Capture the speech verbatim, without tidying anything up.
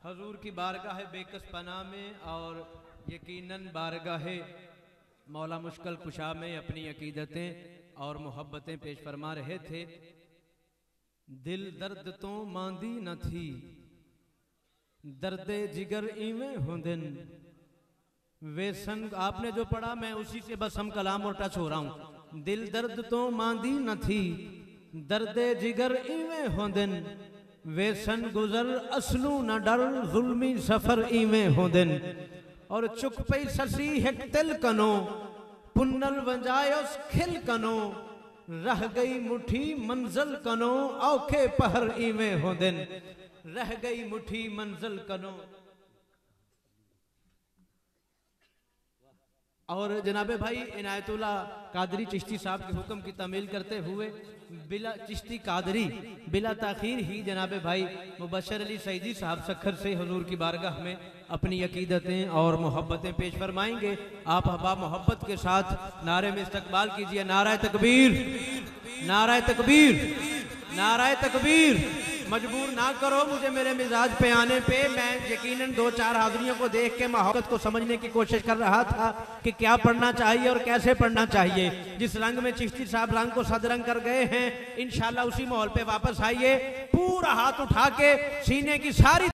हजूर की बारगाह बेकस पनाह में और यकीनन बारगाह मौला मुश्किल कुशा में अपनी अकीदतें और मोहब्बतें पेश फरमा रहे थे। दिल दर्द तो मांदी न थी, दर्दे जिगर इवें होंदिन वेसन। आपने जो पढ़ा मैं उसी से बस हम कलाम और टच हो रहा हूं। दिल दर्द तो मांदी न थी, दर्दे जिगर इवें होंदिन वेसन गुजर असलू न डर जुल्मी सफर इवें होंदिन। और चुक पई ससी हिक तिल कनो पुन्नल वंजायोस खिल कनो रह गई मुठी मंजिल कनो औखे पहर इवें होंदिन। रह गई मुठी मंजिल कनो। और जनाबे भाई इनायतुल्लाह कादरी चिश्ती साहब के हुक्म की तामील करते हुए बिला चिश्ती कादरी बिला ताखीर ही जनाबे भाई मुबशर अली सईदी साहब सखर से हुजूर की बारगाह में अपनी अकीदतें और मोहब्बतें पेश फरमाएंगे। आप अहबाब मोहब्बत के साथ नारे में इस्तकबाल कीजिए। नारा तकबीर, नारा तकबीर, नारा तकबीर। मजबूर ना करो मुझे मेरे मिजाज पे आने पे। मैं यकीनन दो चार हाज़िरियों को देख के मोहब्बत को समझने की कोशिश कर रहा था कि क्या पढ़ना चाहिए और कैसे पढ़ना चाहिए। जिस रंग में चिश्ती साहब रंग को सदरंग कर गए हैं, इंशाल्लाह उसी माहौल पे वापस आइए। पूरा हाथ उठा के सीने की सारी